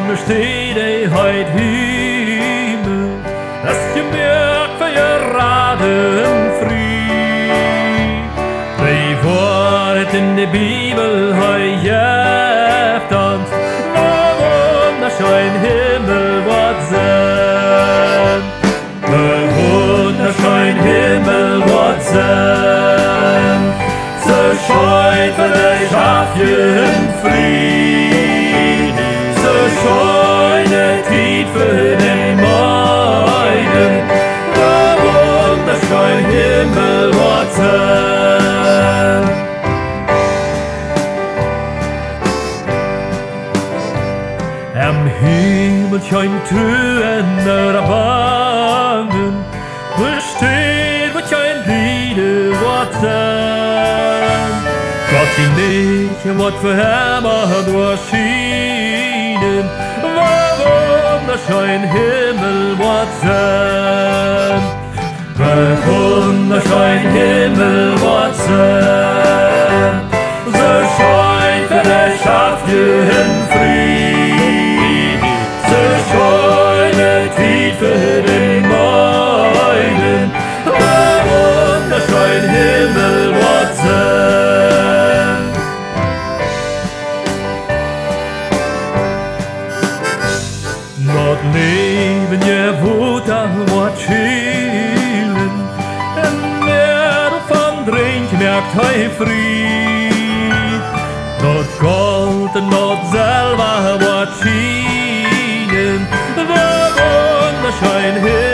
steht ei heut Himmel, dass je merkt für ihr Raden frie. Die Wort in der Bibel heu jeft uns, wunderschön Himmel woat senn. Wunderschön Himmel woat senn. So scheut für dich auf jeden Frieden, so scheune Tiet für den Morgen, der wunderschön Himmel woat senn. Am Himmel scheint Türen der Wangen, besteht wird schein Lieder woat senn. Gott die nicht, wat für Hämmer durchschienen, warum der schein Himmel woat senn. Wunderschön Himmel woat senn. So scheint für dich auf jeden Frieden, so scheune Tiet für den Morgen, der wunderschön Himmel woat senn. Not leben je wundascheen, en wer van drink merkt hij Fried. Not Gold en not Silber woat schienen, der wunderschön Himmel